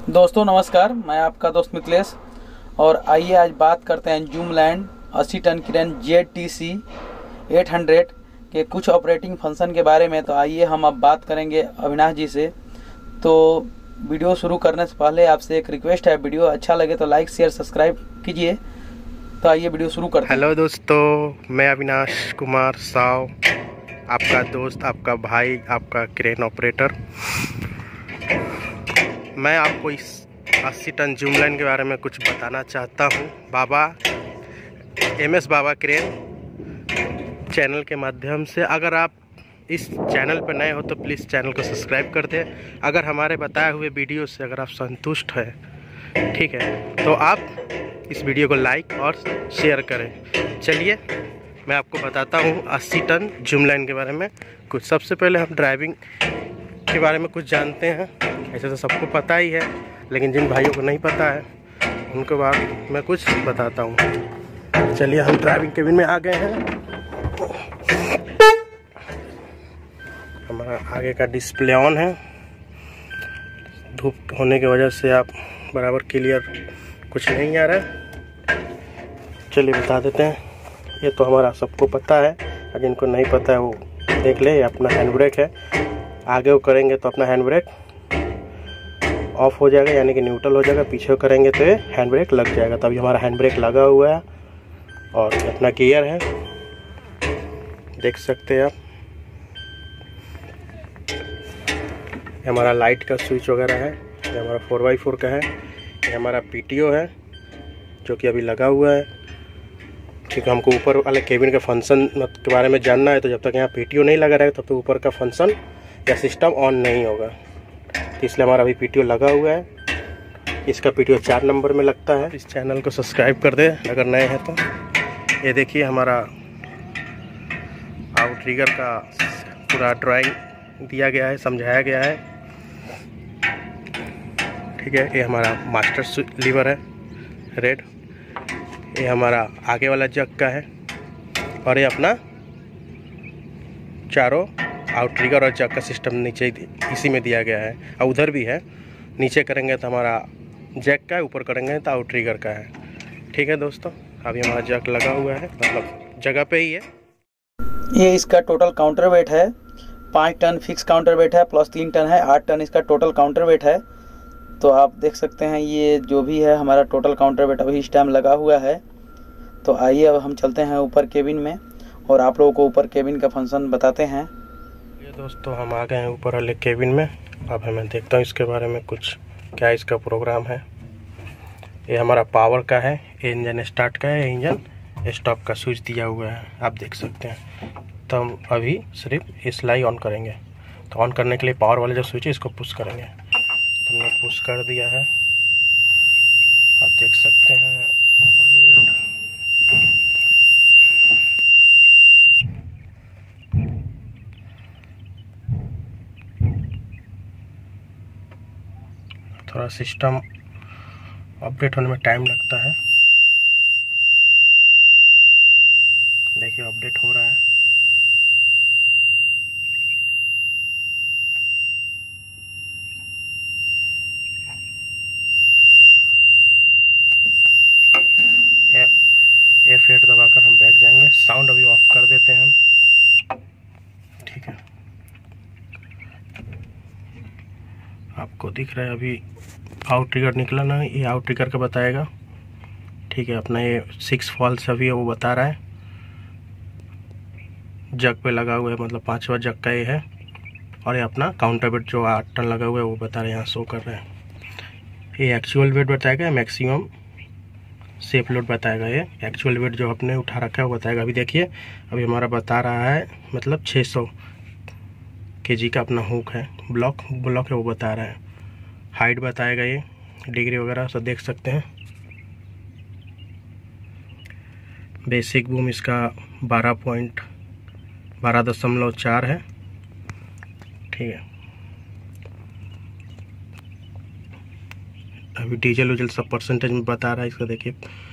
दोस्तों नमस्कार, मैं आपका दोस्त मिथिलेश। और आइए आज बात करते हैं जूमलैंड 80 टन क्रेन ZTC 800 के कुछ ऑपरेटिंग फंक्शन के बारे में। तो आइए हम अब बात करेंगे अविनाश जी से। तो वीडियो शुरू करने से पहले आपसे एक रिक्वेस्ट है, वीडियो अच्छा लगे तो लाइक शेयर सब्सक्राइब कीजिए। तो आइए वीडियो शुरू करते हैं। हेलो दोस्तों, मैं अविनाश कुमार साव, आपका दोस्त, आपका भाई, आपका क्रेन ऑपरेटर। मैं आपको इस 80 टन जूमलैंड के बारे में कुछ बताना चाहता हूँ। Baba MS Baba crane channel के माध्यम से। अगर आप इस चैनल पर नए हो तो प्लीज़ चैनल को सब्सक्राइब कर दें। अगर हमारे बताए हुए वीडियो से अगर आप संतुष्ट हैं, ठीक है, तो आप इस वीडियो को लाइक और शेयर करें। चलिए मैं आपको बताता हूँ 80 टन जूमलैंड के बारे में कुछ। सबसे पहले हम ड्राइविंग के बारे में कुछ जानते हैं। ऐसे तो सबको पता ही है, लेकिन जिन भाइयों को नहीं पता है उनके बाद मैं कुछ बताता हूँ। चलिए हम ड्राइविंग केबिन में आ गए हैं। हमारा आगे का डिस्प्ले ऑन है। धूप होने की वजह से आप बराबर क्लियर कुछ नहीं आ रहा है। चलिए बता देते हैं। ये तो हमारा सबको पता है, और जिनको नहीं पता है वो देख ले। ये अपना हैंड ब्रेक है। आगे वो करेंगे तो अपना हैंड ब्रेक ऑफ हो जाएगा, यानी कि न्यूट्रल हो जाएगा। पीछे करेंगे तो ये हैंड ब्रेक लग जाएगा। तभी हमारा हैंड ब्रेक लगा हुआ है। और अपना गियर है, देख सकते हैं आप। ये हमारा लाइट का स्विच वगैरह है। ये हमारा 4x4 का है। ये हमारा PTO है जो कि अभी लगा हुआ है, क्योंकि हमको ऊपर वाले केबिन के फंक्शन के बारे में जानना है। तो जब तक यहाँ PTO नहीं लगा रहेगा तब तक ऊपर का फंक्शन या सिस्टम ऑन नहीं होगा। तो इसलिए हमारा अभी PTO लगा हुआ है। इसका PTO 4 नंबर में लगता है। इस चैनल को सब्सक्राइब कर दे अगर नए हैं तो। ये देखिए हमारा आउटरिगर का पूरा ड्राइंग दिया गया है, समझाया गया है, ठीक है। ये हमारा मास्टर लीवर है रेड। ये हमारा आगे वाला जग का है। और ये अपना चारों आउटरिगर और जग का सिस्टम नीचे इसी में दिया गया है। और उधर भी है। नीचे करेंगे तो हमारा जैक का है, ऊपर करेंगे तो आउटरिगर का है, ठीक है दोस्तों। अभी हमारा जग लगा हुआ है, मतलब जगह पे ही है। ये इसका टोटल काउंटर वेट है 5 टन फिक्स काउंटर वेट है, प्लस 3 टन है, 8 टन इसका टोटल काउंटर वेट है। तो आप देख सकते हैं ये जो भी है हमारा टोटल काउंटर वेट अभी इस टाइम लगा हुआ है। तो आइए अब हम चलते हैं ऊपर केबिन में और आप लोगों को ऊपर केबिन का फंक्शन बताते हैं। ये दोस्तों हम आ गए हैं ऊपर वाले केबिन में। अब मैं देखता हूँ इसके बारे में कुछ, क्या इसका प्रोग्राम है। ये हमारा पावर का है, इंजन स्टार्ट का है, इंजन स्टॉप का स्विच दिया हुआ है, आप देख सकते हैं। तो हम अभी सिर्फ इस लाइट ऑन करेंगे। तो ऑन करने के लिए पावर वाले जो स्विच है इसको पुश करेंगे। तो हमने पुश कर दिया है, आप देख सकते हैं। 1 मिनट। थोड़ा सिस्टम अपडेट होने में टाइम लगता है। देखिए अपडेट हो रहा है। F8 दबाकर हम बैक जाएंगे। साउंड अभी ऑफ कर देते हैं हम, ठीक है। आपको दिख रहा है अभी आउटरिगर निकला ना, ये आउटरिगर का बताएगा, ठीक है। अपना ये 6 फॉल्स अभी वो बता रहा है। जग पे लगा हुआ है, मतलब 5वां जग का ये है। और ये अपना काउंटर वेट जो 8 टन लगा हुआ है वो बता रहे हैं, यहाँ शो कर रहे हैं। ये एक्चुअल वेट बताएगा, मैक्सिमम सेफ लोड बताएगा। ये एक्चुअल वेट जो आपने उठा रखा है वो बताएगा। अभी देखिए अभी हमारा बता रहा है, मतलब 600 kg का अपना हुक है, ब्लॉक है वो बता रहा है। हाइट बताएगा, ये डिग्री वगैरह सब देख सकते हैं। बेसिक बूम इसका 12.4 है, ठीक है। अभी डीजल उजल सब परसेंटेज में बता रहा है इसका। देखिए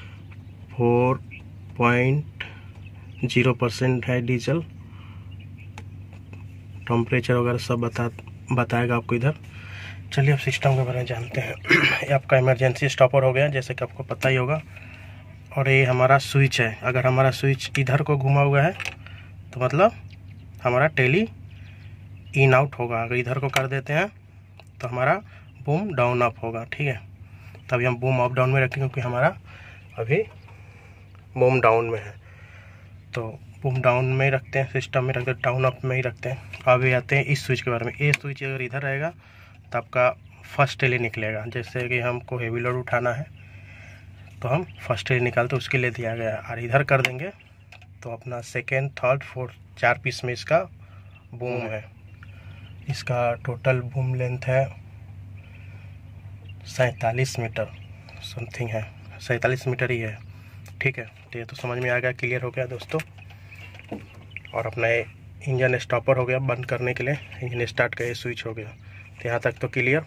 4.0% है डीजल। टेम्परेचर वगैरह सब बताएगा आपको इधर। चलिए अब सिस्टम के बारे में जानते हैं। ये आपका इमरजेंसी स्टॉपर हो गया, जैसे कि आपको पता ही होगा। और ये हमारा स्विच है। अगर हमारा स्विच इधर को घुमा हुआ है तो मतलब हमारा टेली इन आउट होगा। अगर इधर को कर देते हैं तो हमारा बूम डाउन अप होगा, ठीक है। तभी हम बूम अप डाउन में रखेंगे, क्योंकि हमारा अभी बूम डाउन में है। तो बूम डाउन में ही रखते हैं, सिस्टम में रखते हैं, डाउन अप में ही रखते हैं। अभी आते हैं इस स्विच के बारे में। ये स्विच अगर इधर रहेगा तो आपका फर्स्ट टेली निकलेगा। जैसे कि हमको हेवी लोड उठाना है तो हम फर्स्ट टेली निकालते, उसके लिए दिया गया। और इधर कर देंगे तो अपना सेकेंड, थर्ड, फोर्थ 4 पीस में इसका बूम है। इसका टोटल बूम लेंथ है 47 मीटर समथिंग है, 47 मीटर ही है, ठीक है। तो ये तो समझ में आ गया, क्लियर हो गया दोस्तों। और अपना ये इंजन स्टॉपर हो गया बंद करने के लिए, इंजन स्टार्ट का ये स्विच हो गया। तो यहाँ तक तो क्लियर।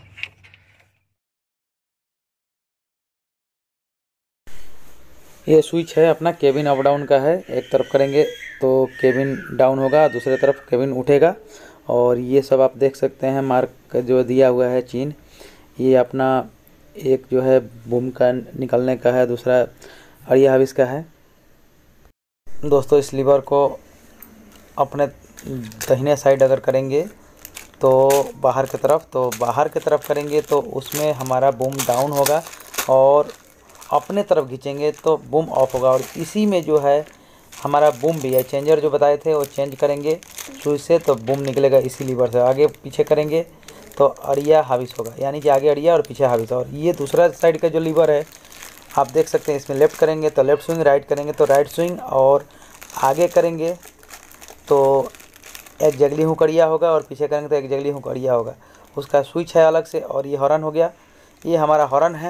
ये स्विच है अपना केबिन अप डाउन का है। एक तरफ करेंगे तो केबिन डाउन होगा, दूसरे तरफ केबिन उठेगा। और ये सब आप देख सकते हैं मार्क जो दिया हुआ है चिन्ह, ये अपना एक जो है बूम का निकलने का है, दूसरा अड़िया हविस का है। दोस्तों इस लीवर को अपने दाहिने साइड अगर करेंगे तो बाहर की तरफ, तो बाहर की तरफ करेंगे तो उसमें हमारा बूम डाउन होगा, और अपने तरफ खींचेंगे तो बूम ऑफ होगा। और इसी में जो है हमारा बूम भी है, चेंजर जो बताए थे वो चेंज करेंगे स्विच से तो बूम निकलेगा इसी लीवर से। आगे पीछे करेंगे तो अड़िया हाविस होगा, यानी कि आगे अड़िया और पीछे हाविस। और ये दूसरा साइड का जो लीवर है आप देख सकते हैं, इसमें लेफ़्ट करेंगे तो लेफ़्ट स्विंग, राइट करेंगे तो राइट स्विंग, और आगे करेंगे तो एक जगली हुक अड़िया होगा और पीछे करेंगे तो एक जगली हुक अड़िया होगा। उसका स्विच है अलग से। और ये हॉर्न हो गया, ये हमारा हॉर्न है।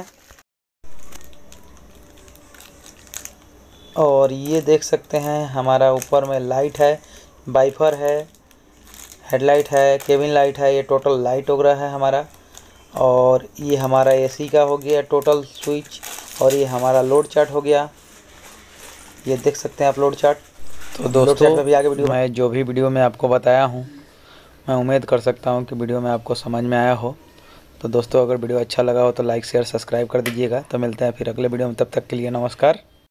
और ये देख सकते हैं हमारा ऊपर में लाइट है, वाइपर है, हेडलाइट है, केबिन लाइट है। ये टोटल लाइट हो रहा है हमारा। और ये हमारा एसी का हो गया टोटल स्विच। और ये हमारा लोड चार्ट हो गया, ये देख सकते हैं आप लोड चार्ट। तो दोस्तों में भी आगे वीडियो मैं जो भी वीडियो में आपको बताया हूँ, मैं उम्मीद कर सकता हूँ कि वीडियो में आपको समझ में आया हो। तो दोस्तों अगर वीडियो अच्छा लगा हो तो लाइक शेयर सब्सक्राइब कर दीजिएगा। तो मिलते हैं फिर अगले वीडियो में, तब तक के लिए नमस्कार।